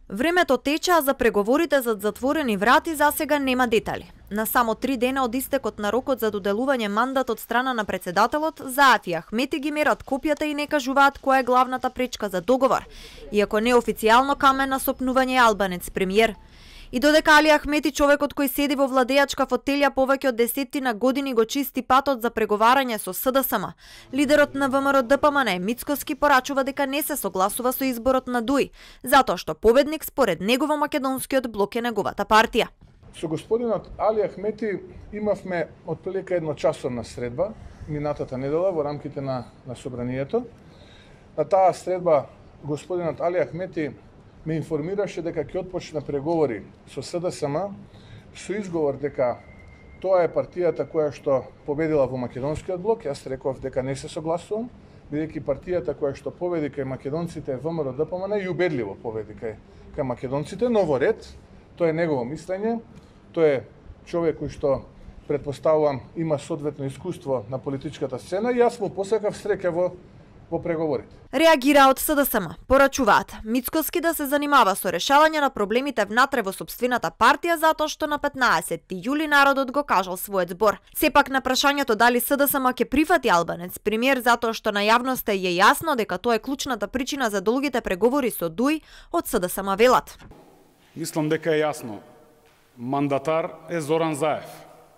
Времето тече, а за преговорите зад затворени врати засега нема детали. На само 3 дена од истекот на рокот за доделување мандат од страна на председателот, Заев и Ахмети ги мерат копјата и не кажуваат која е главната пречка за договор, иако неофицијално камен на сопнување е албанец премиер. И додека Али Ахмети, човекот кој седи во владеачка фотелја повеќе од 10 години, го чисти патот за преговарање со СДСМ, лидерот на ВМРО-ДПМН Мицкоски порачува дека не се согласува со изборот на Дуј, затоа што победник според него во македонскиот блок е неговата партија. Со господинот Али Ахмети имавме отприлика едночасовна средба минатата недела во рамките на собранието. На таа средба господинот Али Ахмети ме информираше дека ќе отпочна преговори со СДСМ со изговор дека тоа е партијата која што победила во македонскиот блок. Јас реков дека не се согласувам, бидејќи партијата која што победи кај македонците е ВМРО-ДПМН и убедливо победи кај македонците, но во ред, тоа е негово мислење, тој е човек кој што претпоставувам има соодветно искуство на политичката сцена и јас му посакав среќа во преговорите. Реагира од СДСМ. Порачуваат Мицкоски да се занимава со решавање на проблемите внатре во сопствената партија затоа што на 15 јули народот го кажал својот збор. Сепак на прашањето дали СДСМ ќе прифати албанец премиер затоа што на јавноста е јасно дека тоа е клучната причина за долгите преговори со Дуј, од СДСМ велат. Мислам дека е јасно. Мандатар е Зоран Заев.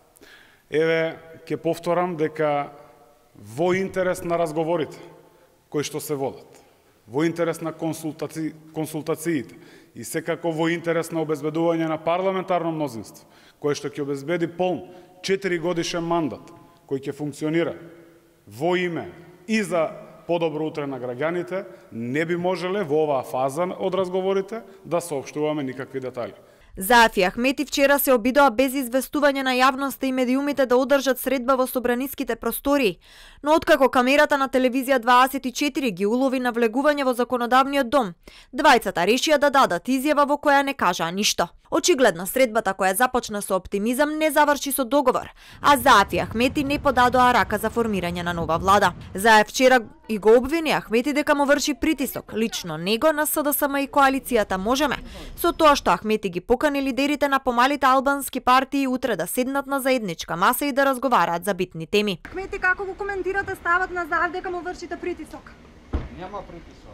Еве, ќе повторам дека во интерес на разговорите кои што се водат, во интерес на консултациите и секако во интерес на обезбедување на парламентарно мнозинство, кое што ќе обезбеди полн 4 годишен мандат, кој ќе функционира во име и за подобро утре на граѓаните, не би можеле во оваа фаза од разговорите да соопштуваме никакви детали. Заев и Ахмети вчера се обидоа без известување на јавноста и медиумите да одржат средба во собраниските простории, но откако камерата на телевизија 24 ги улови навлегување во законодавниот дом, двајцата решија да дадат изјава во која не кажаа ништо. Очигледно средбата која започна со оптимизам не заврши со договор, а Заев и Ахмети не подадоа рака за формирање на нова влада. Заев вчера и го обвини Ахмети дека му врши притисок, лично него, на СДСМ и коалицијата Можеме, со тоа што Ахмети ги покани лидерите на помалите албански партии утре да седнат на заедничка маса и да разговараат за битни теми. Ахмети, како го коментирате ставот на Заев дека му вршите притисок? Нема притисок.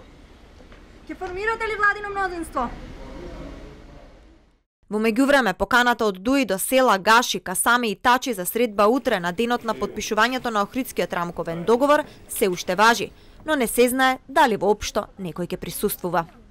Ќе формирате ли владино мнозинство? Во меѓувреме, поканата од Дуј до села Гаши, Касами и Тачи за средба утре на денот на потпишувањето на Охридскиот рамковен договор се уште важи, но не се знае дали воопшто некој ќе присуствува.